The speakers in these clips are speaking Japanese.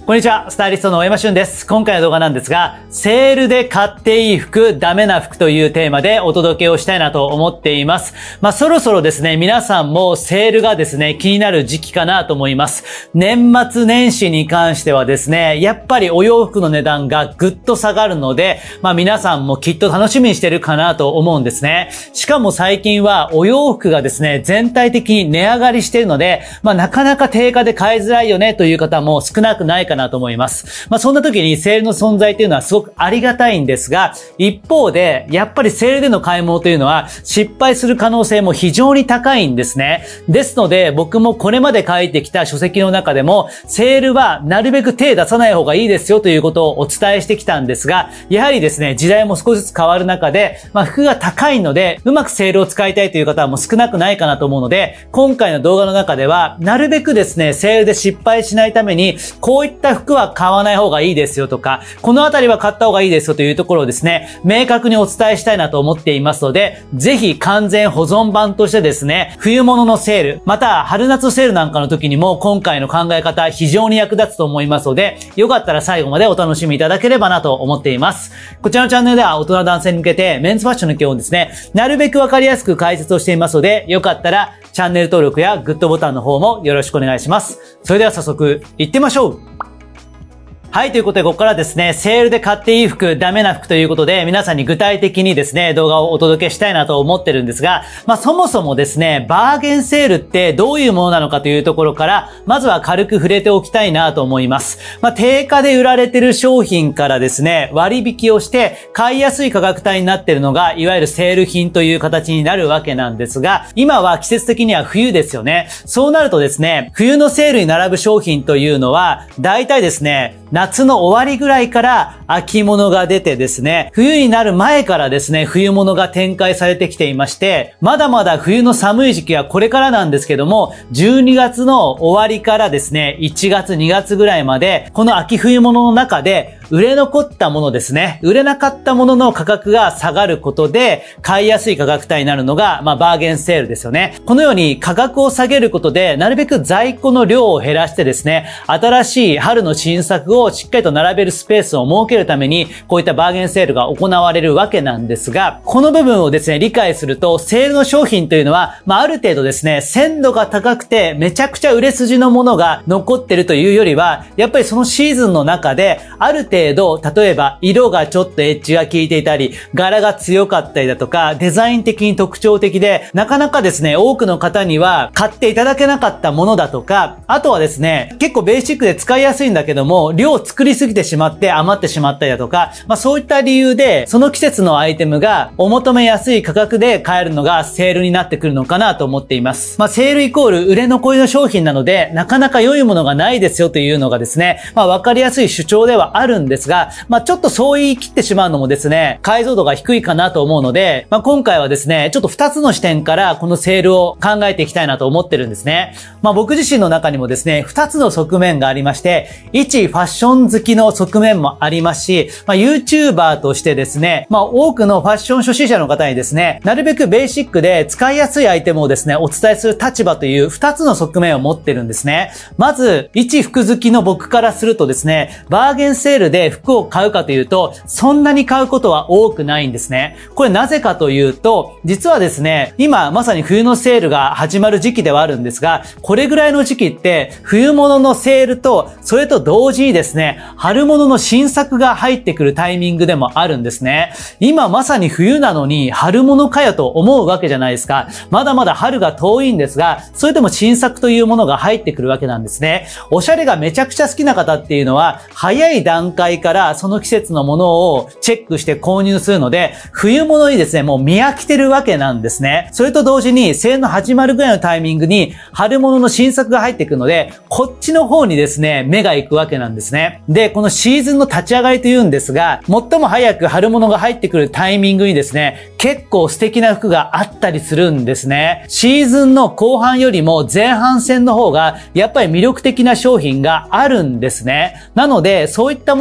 こんにちは、スタイリストの大山俊です。今回の動画なんですが、セールで買っていい服、ダメな服というテーマでお届けをしたいなと思っています。そろそろですね、皆さんもセールがですね、気になる時期かなと思います。年末年始に関してはですね、やっぱりお洋服の値段がぐっと下がるので、皆さんもきっと楽しみにしてるかなと思うんですね。しかも最近はお洋服がですね、全体的に値上がりしているので、なかなか定価で買いづらいよねという方も少なくないかなと思います。そんな時にセールの存在というのはすごくありがたいんですが、一方でやっぱりセールでの買い物というのは失敗する可能性も非常に高いんですね。ですので僕もこれまで書いてきた書籍の中でも、セールはなるべく手出さない方がいいですよということをお伝えしてきたんですが、やはりですね、時代も少しずつ変わる中で、服が高いのでうまくセールを使いたいという方はもう少なくないかなと思うので、今回の動画の中ではなるべくですね、セールで失敗しないためにこういった服は買わない方がいいですよとか、このあたりは買った方がいいですよというところをですね、明確にお伝えしたいなと思っていますので、ぜひ完全保存版としてですね、冬物のセール、また春夏セールなんかの時にも今回の考え方非常に役立つと思いますので、よかったら最後までお楽しみいただければなと思っています。こちらのチャンネルでは大人男性に向けてメンズファッションの基本をですね、なるべくわかりやすく解説をしていますので、よかったらチャンネル登録やグッドボタンの方もよろしくお願いします。それでは早速行ってみましょう。はい、ということで、ここからですね、セールで買っていい服、ダメな服ということで、皆さんに具体的にですね、動画をお届けしたいなと思ってるんですが、そもそもですね、バーゲンセールってどういうものなのかというところから、まずは軽く触れておきたいなと思います。定価で売られてる商品からですね、割引をして、買いやすい価格帯になっているのが、いわゆるセール品という形になるわけなんですが、今は季節的には冬ですよね。そうなるとですね、冬のセールに並ぶ商品というのは、大体ですね、夏の終わりぐらいから秋物が出てですね、冬になる前からですね、冬物が展開されてきていまして、まだまだ冬の寒い時期はこれからなんですけども、12月の終わりからですね、1月2月ぐらいまで、この秋冬物の中で売れ残ったものですね、売れなかったものの価格が下がることで、買いやすい価格帯になるのが、バーゲンセールですよね。このように価格を下げることで、なるべく在庫の量を減らしてですね、新しい春の新作をしっかりと並べるスペースを設けるために、こういったバーゲンセールが行われるわけなんですが、この部分をですね、理解すると、セールの商品というのは、ある程度ですね、鮮度が高くて、めちゃくちゃ売れ筋のものが残ってるというよりは、やっぱりそのシーズンの中で、ある程度、例えば、色がちょっとエッジが効いていたり、柄が強かったりだとか、デザイン的に特徴的で、なかなかですね、多くの方には買っていただけなかったものだとか、あとはですね、結構ベーシックで使いやすいんだけども、量を作りすぎてしまって余ってしまったりだとか、そういった理由で、その季節のアイテムがお求めやすい価格で買えるのがセールになってくるのかなと思っています。セールイコール売れ残りの商品なので、なかなか良いものがないですよというのがですね、わかりやすい主張ではあるんですが、ちょっとそう言い切ってしまうのもですね、解像度が低いかなと思うので、今回はですね、ちょっと2つの視点からこのセールを考えていきたいなと思ってるんですね。僕自身の中にもですね、2つの側面がありまして、1、ファッション好きの側面もありますし、YouTuber としてですね、多くのファッション初心者の方にですね、なるべくベーシックで使いやすいアイテムをですね、お伝えする立場という2つの側面を持ってるんですね。まず、一服好きの僕からするとですね、バーゲンセールで服を買うかというと、そんなに買うことは多くないんですね。これなぜかというと、実はですね、今まさに冬のセールが始まる時期ではあるんですが、これぐらいの時期って冬物のセールと、それと同時にですね、春物の新作が入ってくるタイミングでもあるんですね。今まさに冬なのに春物かよと思うわけじゃないですか。まだまだ春が遠いんですが、それでも新作というものが入ってくるわけなんですね。おしゃれがめちゃくちゃ好きな方っていうのは、早い段階からその季節のものをチェックして購入するので、冬物にですね、もう見飽きてるわけなんですね。それと同時に、セールの始まるぐらいのタイミングに、春物の新作が入ってくるので、こっちの方にですね、目が行くわけなんですね。で、このシーズンの立ち上がりというんですが、最も早く春物が入ってくるタイミングにですね、結構素敵な服があったりするんですね。シーズンの後半よりも前半戦の方が、やっぱり魅力的な商品があるんですね。なので、そういったもの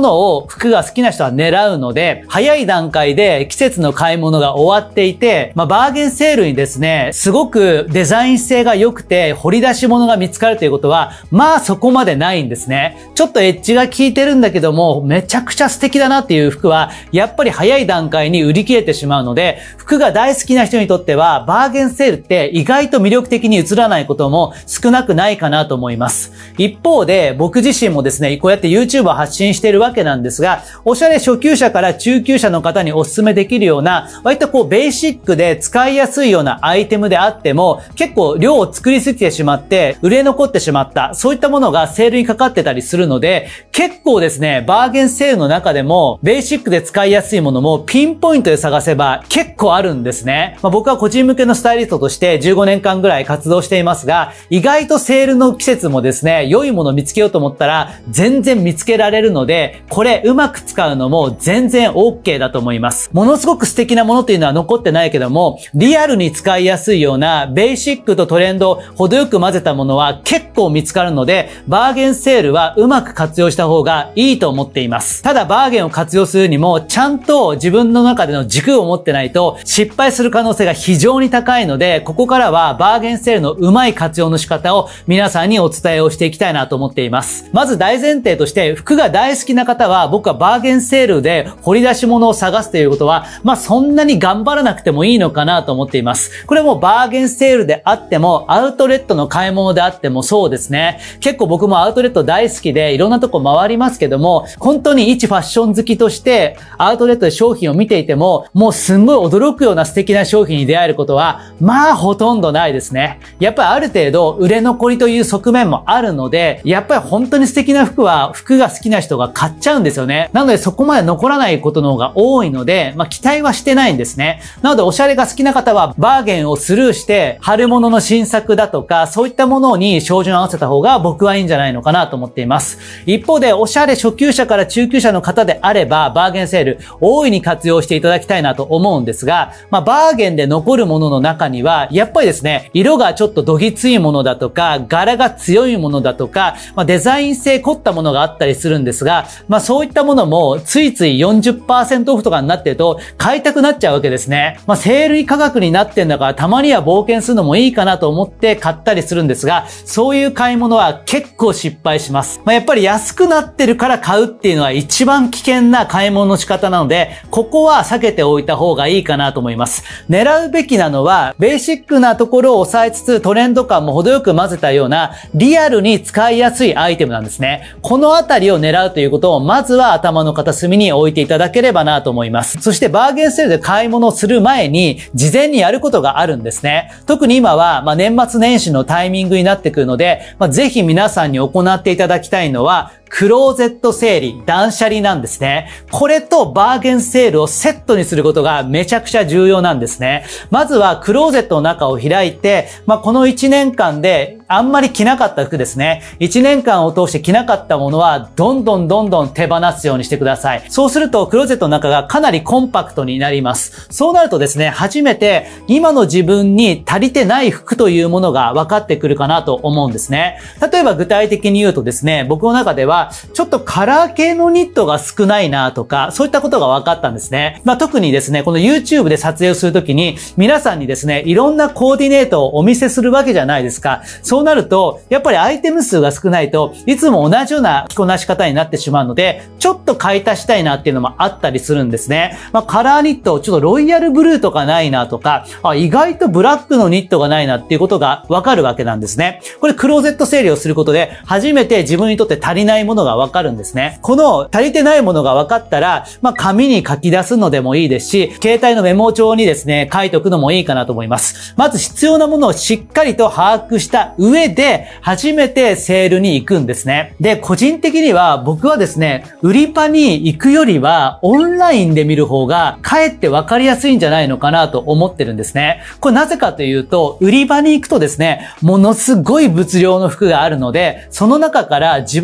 のを服が好きな人は狙うので、早い段階で季節の買い物が終わっていて、バーゲンセールにですね、すごくデザイン性が良くて掘り出し物が見つかるということは、そこまでないんですね。ちょっとエッジが効いてるんだけども、めちゃくちゃ素敵だなっていう服は、やっぱり早い段階に売り切れてしまうので、服が大好きな人にとっては、バーゲンセールって意外と魅力的に映らないことも少なくないかなと思います。一方で、僕自身もですね、こうやって YouTube を発信しているわけなんですが、おしゃれ初級者から中級者の方にお勧めできるような、割とベーシックで使いやすいようなアイテムであっても、結構量を作りすぎてしまって、売れ残ってしまった、そういったものがセールにかかってたりするので、結構ですね、バーゲンセールの中でも、ベーシックで使いやすいものもピンポイントで探せば結構あるんですね。僕は個人向けのスタイリストとして15年間ぐらい活動していますが、意外とセールの季節もですね、良いものを見つけようと思ったら全然見つけられるので、これうまく使うのも全然 OK だと思います。ものすごく素敵なものっていうのは残ってないけども、リアルに使いやすいようなベーシックとトレンドを程よく混ぜたものは結構見つかるので、バーゲンセールはうまく活用した方がいいと思っています。ただバーゲンを活用するにも、ちゃんと自分の中での軸を持ってないと失敗する可能性が非常に高いので、ここからはバーゲンセールのうまい活用の仕方を皆さんにお伝えをしていきたいなと思っています。まず大前提として、服が大好きな方は、僕はバーゲンセールで掘り出し物を探すということは、そんなに頑張らなくてもいいのかなと思っています。これもバーゲンセールであっても、アウトレットの買い物であってもそうですね。結構僕もアウトレット大好きでいろんなとこ回りますけども、本当に一ファッション好きとしてアウトレットで商品を見ていても、もうすんごい驚くような素敵な商品に出会えることは、ほとんどないですね。やっぱりある程度売れ残りという側面もあるので、やっぱり本当に素敵な服は服が好きな人が買っちゃうんですよね。なのでそこまで残らないことの方が多いので、期待はしてないんですね。なのでおしゃれが好きな方はバーゲンをスルーして春物の新作だとかそういったものに照準を合わせた方が僕はいいんじゃないのかなと思っています。一方でおしゃれ初級者から中級者の方であればバーゲンセール大いに活用していただきたいなと思うんですが、バーゲンで残るものの中にはやっぱりですね、色がちょっとどぎついものだとか柄が強いものだとか、デザイン性凝ったものがあったりするんですが、そういったものもついつい 40% オフとかになってると買いたくなっちゃうわけですね。セール価格になってんだからたまには冒険するのもいいかなと思って買ったりするんですが、そういう買い物は結構失敗します。やっぱり安くなってるから買うっていうのは一番危険な買い物の仕方なので、ここは避けておいた方がいいかなと思います。狙うべきなのはベーシックなところを抑えつつトレンド感も程よく混ぜたようなリアルに使いやすいアイテムなんですね。このあたりを狙うということをまずは頭の片隅に置いていただければなと思います。そしてバーゲンセールで買い物をする前に事前にやることがあるんですね。特に今は年末年始のタイミングになってくるので、ぜひ皆さんに行っていただきたいのはクローゼット整理、断捨離なんですね。これとバーゲンセールをセットにすることがめちゃくちゃ重要なんですね。まずはクローゼットの中を開いて、この1年間であんまり着なかった服ですね。1年間を通して着なかったものはどんどん手放すようにしてください。そうするとクローゼットの中がかなりコンパクトになります。そうなるとですね、初めて今の自分に足りてない服というものが分かってくるかなと思うんですね。例えば具体的に言うとですね、僕の中ではちょっとカラー系のニットが少ないなとか、そういったことが分かったんですね。特にですね、この YouTube で撮影をするときに皆さんにですね、いろんなコーディネートをお見せするわけじゃないですか。そうなると、やっぱりアイテム数が少ないといつも同じような着こなし方になってしまうので、ちょっと買い足したいなっていうのもあったりするんですね。カラーニット、ちょっとロイヤルブルーとかないなとか、意外とブラックのニットがないなっていうことが分かるわけなんですね。これクローゼット整理をすることで初めて自分にとって足りないものが分かるんですね。この足りてないものが分かったら、紙に書き出すのでもいいですし、携帯のメモ帳にですね、書いておくのもいいかなと思います。まず必要なものをしっかりと把握した上で、初めてセールに行くんですね。で、個人的には僕はですね、売り場に行くよりはオンラインで見る方がかえって分かりやすいんじゃないのかなと思ってるんですね。これなぜかというと、売り場に行くとですね、ものすごい物量の服があるので、その中から自分が欲し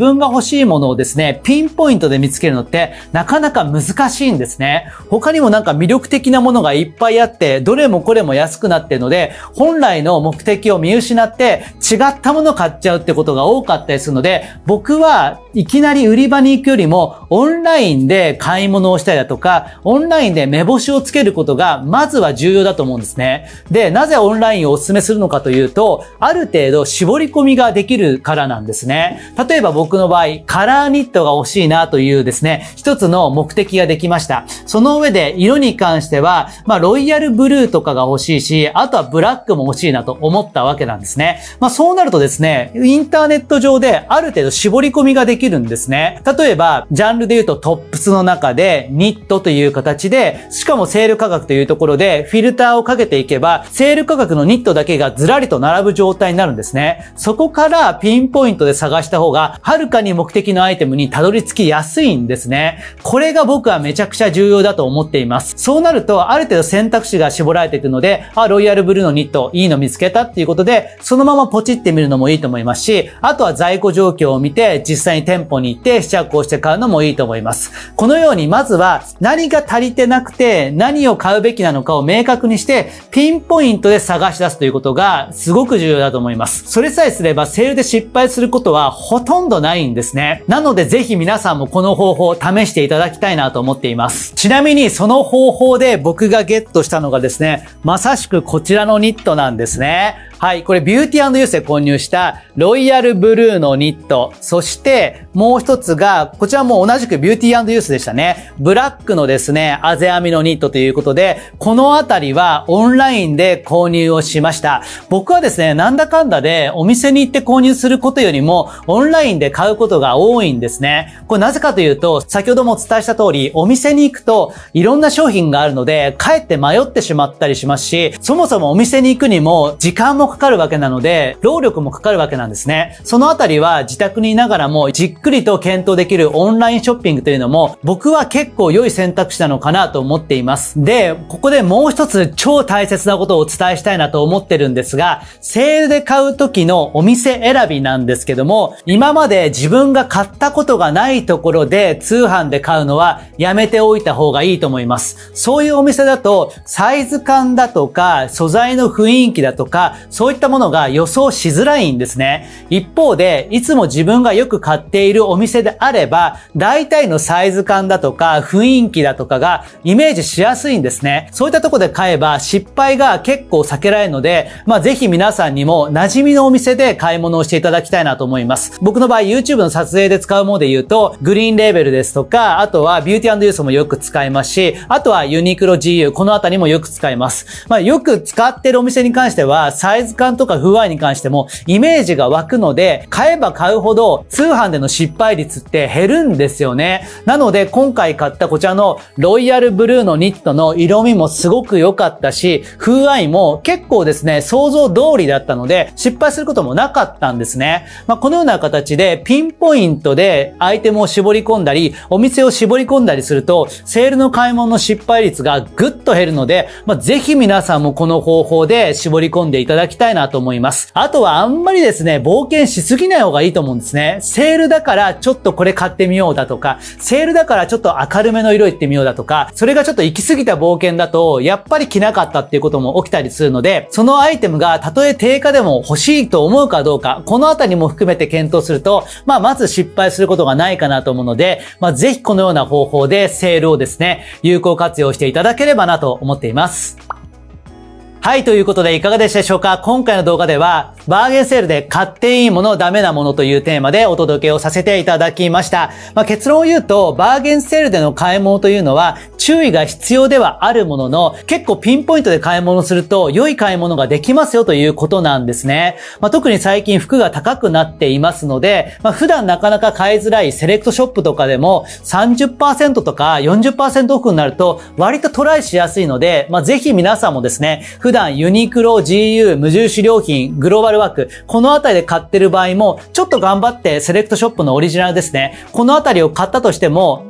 しいものをですね、ピンポイントで見つけるのってなかなか難しいんですね。他にもなんか魅力的なものがいっぱいあって、どれもこれも安くなっているので、本来の目的を見失って違ったものを買っちゃうってことが多かったりするので、僕はいきなり売り場に行くよりもオンラインで買い物をしたりだとか、オンラインで目星をつけることがまずは重要だと思うんですね。で、なぜオンラインをお勧めするのかというと、ある程度絞り込みができるからなんですね。例えば僕の場合、カラーニットが欲しいなというですね、一つの目的ができました。その上で色に関しては、ロイヤルブルーとかが欲しいし、あとはブラックも欲しいなと思ったわけなんですね。そうなるとですね、インターネット上である程度絞り込みができるんですね。例えば、ジャンルで言うとトップスの中でニットという形で、しかもセール価格というところでフィルターをかけていけば、セール価格のニットだけがずらりと並ぶ状態になるんですね。そこからピンポイントで探した方が、はるかに目的のアイテムにたどり着きやすいんですね。これが僕はめちゃくちゃ重要だと思っています。そうなると、ある程度選択肢が絞られていくので、ロイヤルブルーのニット、いいの見つけたっていうことで、そのままポチってみるのもいいと思いますし、あとは在庫状況を見て、実際に店舗に行って試着をして買うのもいいと思います。このように、まずは何が足りてなくて、何を買うべきなのかを明確にして、ピンポイントで探し出すということがすごく重要だと思います。それさえすればセールで失敗することはほとんどないんですね。なのでぜひ皆さんもこの方法を試していただきたいなと思っています。ちなみにその方法で僕がゲットしたのがですね、まさしくこちらのニットなんですね。はい、これビューティー&ユースで購入したロイヤルブルーのニット。そしてもう一つが、こちらも同じくビューティー&ユースでしたね。ブラックのですね、あぜ編みのニットということで、このあたりはオンラインで購入をしました。僕はですね、なんだかんだでお店に行って購入することよりもオンラインで買うことが多いんですね。これなぜかというと、先ほどもお伝えした通り、お店に行くといろんな商品があるので、かえって迷ってしまったりしますし、そもそもお店に行くにも時間もかかるわけなので、労力もかかるわけなんですね。そのあたりは自宅にいながらもじっくりと検討できるオンラインショッピングというのも僕は結構良い選択肢なのかなと思っています。で、ここでもう一つ超大切なことをお伝えしたいなと思ってるんですが、セールで買う時のお店選びなんですけども、今まで自分が買ったことがないところで通販で買うのはやめておいた方がいいと思います。そういうお店だとサイズ感だとか素材の雰囲気だとかそういったものが予想しづらいんですね。一方で、いつも自分がよく買っているお店であれば、大体のサイズ感だとか雰囲気だとかがイメージしやすいんですね。そういったところで買えば失敗が結構避けられるので、ぜひ皆さんにも馴染みのお店で買い物をしていただきたいなと思います。僕の場合 YouTube の撮影で使うもので言うと、グリーンレーベルですとか、あとはビューティー&ユースもよく使いますし、あとはユニクロ GU、このあたりもよく使います。よく使っているお店に関しては、サイズ感とか不具合に関してもイメージが湧くので、買えば買うほど通販での失敗率って減るんですよね。なので今回買ったこちらのロイヤルブルーのニットの色味もすごく良かったし、風合いも結構ですね、想像通りだったので失敗することもなかったんですね。このような形でピンポイントでアイテムを絞り込んだり、お店を絞り込んだりすると、セールの買い物の失敗率がぐっと減るので、ぜひ皆さんもこの方法で絞り込んでいただきたいなと思います。あとはあんまりですね、冒険しすぎない方がいいと思うんですね。セールだからちょっとこれ買ってみようだとか、セールだからちょっと明るめの色いってみようだとか、それがちょっと行き過ぎた冒険だと、やっぱり着なかったっていうことも起きたりするので、そのアイテムがたとえ定価でも欲しいと思うかどうか、このあたりも含めて検討すると、まず失敗することがないかなと思うので、ぜひこのような方法でセールをですね、有効活用していただければなと思っています。はい、ということでいかがでしたでしょうか。今回の動画ではバーゲンセールで買っていいもの、ダメなものというテーマでお届けをさせていただきました。結論を言うと、バーゲンセールでの買い物というのは注意が必要ではあるものの、結構ピンポイントで買い物すると良い買い物ができますよということなんですね。特に最近服が高くなっていますので、普段なかなか買いづらいセレクトショップとかでも 30% とか 40% オフになると割とトライしやすいので、ぜひ皆さんもですね、普段ユニクロ、GU、無印良品、グローバルワーク、このあたりで買ってる場合も、ちょっと頑張ってセレクトショップのオリジナルですね。このあたりを買ったとしても、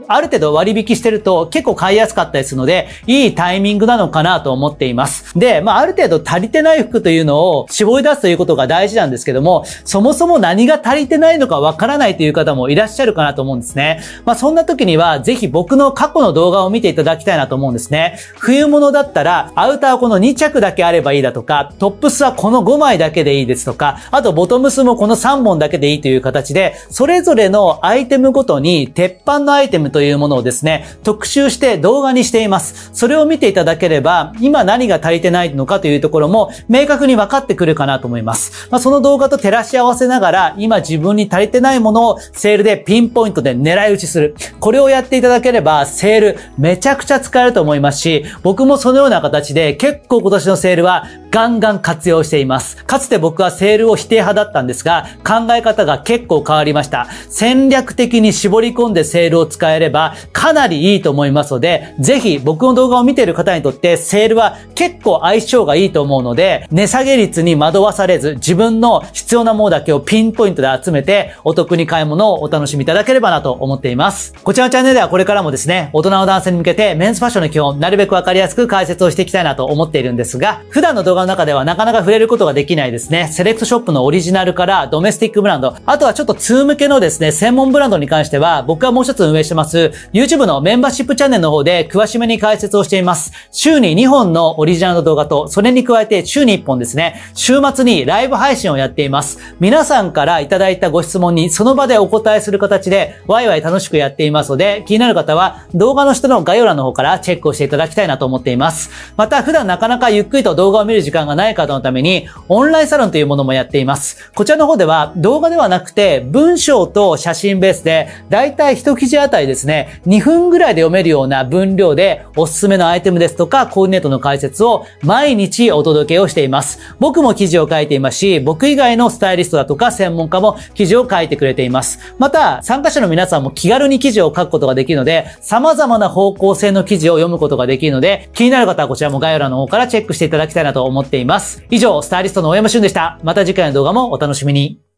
ある程度割引してると結構買いやすかったりするので、いいタイミングなのかなと思っています。で、ある程度足りてない服というのを絞り出すということが大事なんですけども、そもそも何が足りてないのかわからないという方もいらっしゃるかなと思うんですね。そんな時には、ぜひ僕の過去の動画を見ていただきたいなと思うんですね。冬物だったら、アウターはこの2着だけあればいいだとか、トップスはこの5枚だけでいいですとか、あとボトムスもこの3本だけでいいという形で、それぞれのアイテムごとに鉄板のアイテムというものをですね、特集して動画にしています。それを見ていただければ、今何が足りてないのかというところも明確に分かってくるかなと思います。その動画と照らし合わせながら、今自分に足りてないものをセールでピンポイントで狙い撃ちする。これをやっていただければ、セールめちゃくちゃ使えると思いますし、僕もそのような形で結構今年のセールはガンガン活用しています。かつて僕はセールを否定派だったんですが、考え方が結構変わりました。戦略的に絞り込んでセールを使えればかなりいいと思いますので、ぜひ僕の動画を見ている方にとってセールは結構相性がいいと思うので、値下げ率に惑わされず自分の必要なものだけをピンポイントで集めてお得に買い物をお楽しみいただければなと思っています。こちらのチャンネルではこれからもですね、大人の男性に向けてメンズファッションの基本、なるべくわかりやすく解説をしていきたいなと思っているんですが、普段の動画の中ではなかなか触れることができないですね、セレクトショップのオリジナルからドメスティックブランド、あとはちょっと通向けのですね、専門ブランドに関しては、僕がもう一つ運営してます YouTube のメンバーシップチャンネルの方で詳しめに解説をしています。週に2本のオリジナルの動画と、それに加えて週に1本ですね、週末にライブ配信をやっています。皆さんからいただいたご質問にその場でお答えする形でワイワイ楽しくやっていますので、気になる方は動画の下の概要欄の方からチェックをしていただきたいなと思っています。また普段なかなかゆっくりと動画を見る時間がない方のためにオンラインサロンというものもやっています。こちらの方では動画ではなくて文章と写真ベースでだいたい1記事あたりですね、2分ぐらいで読めるような分量でおすすめのアイテムですとかコーディネートの解説を毎日お届けをしています。僕も記事を書いていますし、僕以外のスタイリストだとか専門家も記事を書いてくれています。また参加者の皆さんも気軽に記事を書くことができるので、様々な方向性の記事を読むことができるので、気になる方はこちらも概要欄の方からチェックしていただきたいなと思っています。以上、スタイリストの大山俊でした。また次回の動画もお楽しみに。